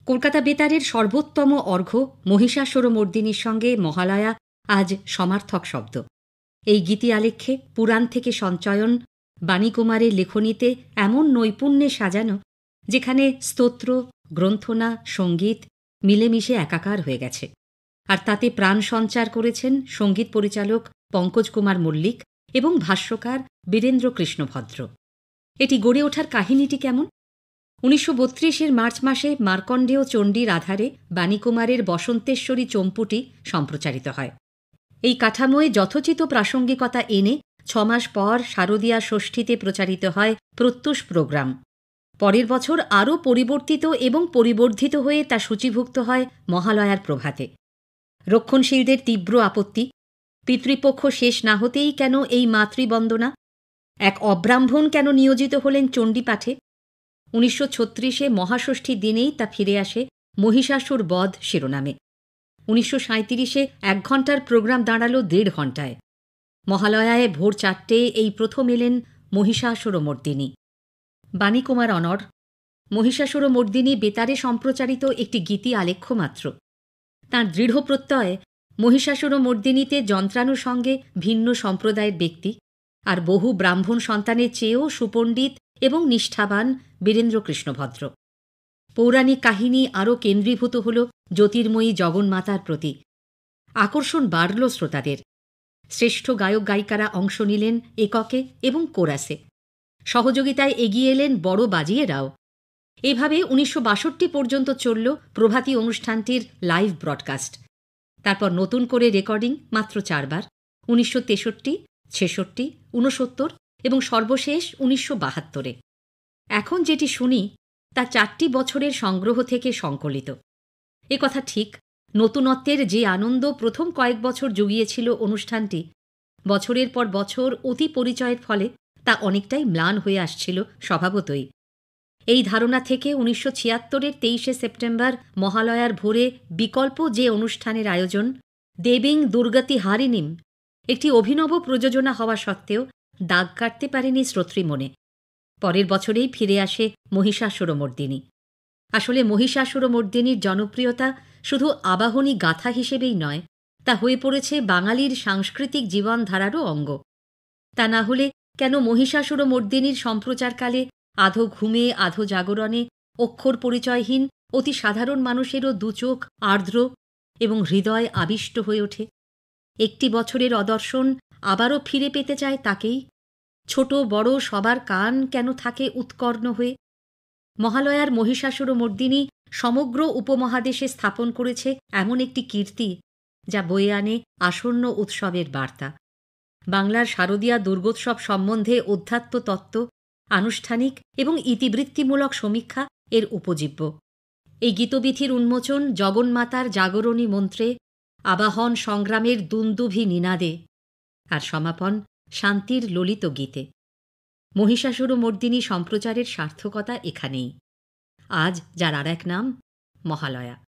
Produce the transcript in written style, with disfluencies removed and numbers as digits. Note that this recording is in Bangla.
কলকাতা বেতারের সর্বোত্তম অর্ঘ্য মহিষাসুরমর্দিনীর সঙ্গে মহালয়া আজ সমার্থক শব্দ। এই গীতি আলেখ্যে পুরাণ থেকে সঞ্চয়ন, বাণীকুমারের লেখনীতে এমন নৈপুণ্যে সাজানো যেখানে স্তোত্র, গ্রন্থনা, সঙ্গীত মিলেমিশে একাকার হয়ে গেছে। আর তাতে প্রাণ সঞ্চার করেছেন সঙ্গীত পরিচালক পঙ্কজ কুমার মল্লিক এবং ভাষ্যকার বীরেন্দ্র কৃষ্ণ ভদ্র। এটি গড়ে ওঠার কাহিনীটি কেমন? ১৯৩২ মার্চ মাসে মার্কণ্ডেয় চণ্ডীর আধারে বাণীকুমারের বসন্তেশ্বরী চম্পুটি সম্প্রচারিত হয়। এই কাঠামোয় যথোচিত প্রাসঙ্গিকতা এনে ৬ মাস পর শারদীয়া ষষ্ঠীতে প্রচারিত হয় প্রত্যুষ প্রোগ্রাম। পরের বছর আরও পরিবর্তিত এবং পরিবর্ধিত হয়ে তা সূচীভুক্ত হয় মহালয়ার প্রভাতে। রক্ষণশীলদের তীব্র আপত্তি, পিতৃপক্ষ শেষ না হতেই কেন এই মাতৃবন্দনা? এক অব্রাহ্মণ কেন নিয়োজিত হলেন চণ্ডীপাঠে? ১৯৩৬ মহাষষ্ঠীর দিনেই তা ফিরে আসে মহিষাসুর বধ শিরোনামে। ১৯৩৭ ১ ঘণ্টার প্রোগ্রাম দাঁড়াল ১.৫ ঘণ্টায়। মহালয়ায় ভোর ৪টে এই প্রথম এলেন মহিষাসুরমর্দিনী। বাণীকুমার অনর, মহিষাসুরমর্দিনী বেতারে সম্প্রচারিত একটি গীতি আলেখ্য মাত্র। তাঁর দৃঢ় প্রত্যয় মহিষাসুরমর্দিনীতে যন্ত্রাণু সঙ্গে ভিন্ন সম্প্রদায়ের ব্যক্তি আর বহু ব্রাহ্মণ সন্তানের চেয়েও সুপণ্ডিত এবং নিষ্ঠাবান বীরেন্দ্র কৃষ্ণ ভদ্র। পৌরাণিক কাহিনী আরও কেন্দ্রীভূত হল জ্যোতির্ময়ী জগন্মাতার প্রতি। আকর্ষণ বাড়ল শ্রোতাদের। শ্রেষ্ঠ গায়ক গায়িকারা অংশ নিলেন এককে এবং কোরাসে। সহযোগিতায় এগিয়ে এলেন বড় বাজিয়েরাও। এভাবে ১৯৬২ পর্যন্ত চলল প্রভাতী অনুষ্ঠানটির লাইভ ব্রডকাস্ট। তারপর নতুন করে রেকর্ডিং মাত্র ৪ বার, ১৯৬৩, ৬৬, ৬৯ এবং সর্বশেষ ১৯৭২। এখন যেটি শুনি তা ৪টি বছরের সংগ্রহ থেকে সংকলিত। কথা ঠিক, নতুনত্বের যে আনন্দ প্রথম কয়েক বছর জুগিয়েছিল অনুষ্ঠানটি, বছরের পর বছর অতি পরিচয়ের ফলে তা অনেকটাই ম্লান হয়ে আসছিল স্বভাবতই। এই ধারণা থেকে ১৯৭৬-এর ২৩ সেপ্টেম্বর মহালয়ার ভোরে বিকল্প যে অনুষ্ঠানের আয়োজন, দেবীং দুর্গতি হারিণীম, একটি অভিনব প্রযোজনা হওয়া সত্ত্বেও দাগ কাটতে পারেনি শ্রোতৃমনে। পরের বছরেই ফিরে আসে মহিষাসুরমর্দিনী। আসলে মহিষাসুরমর্দিনীর জনপ্রিয়তা শুধু আবাহনী গাথা হিসেবেই নয়, তা হয়ে পড়েছে বাঙালির সাংস্কৃতিক জীবনধারারও অঙ্গ। তা না হলে কেন মহিষাসুরমর্দিনীর সম্প্রচারকালে আধো ঘুমে আধো জাগরণে অক্ষর পরিচয়হীন অতি সাধারণ মানুষেরও দুচোখ আর্দ্র এবং হৃদয় আবিষ্ট হয়ে ওঠে? একটি বছরের অদর্শন আবারও ফিরে পেতে চায় তাকেই। ছোট বড় সবার কান কেন থাকে উৎকর্ণ হয়ে? মহালয়ার মহিষাসুরমর্দিনী সমগ্র উপমহাদেশে স্থাপন করেছে এমন একটি কীর্তি যা বয়ে আনে আসন্ন উৎসবের বার্তা। বাংলার শারদীয়া দুর্গোৎসব সম্বন্ধে অধ্যাত্ম তত্ত্ব, আনুষ্ঠানিক এবং ইতিবৃত্তিমূলক সমীক্ষা এর উপজীব্য। এই গীতবিথির উন্মোচন জগন্মাতার জাগরণী মন্ত্রে, আবাহন সংগ্রামের দুন্দুভি নিনাদে, আর সমাপন শান্তির ললিত গীতে। মহিষাসুরমর্দিনী সম্প্রচারের সার্থকতা এখানেই। আজ যার আর এক নাম মহালয়া।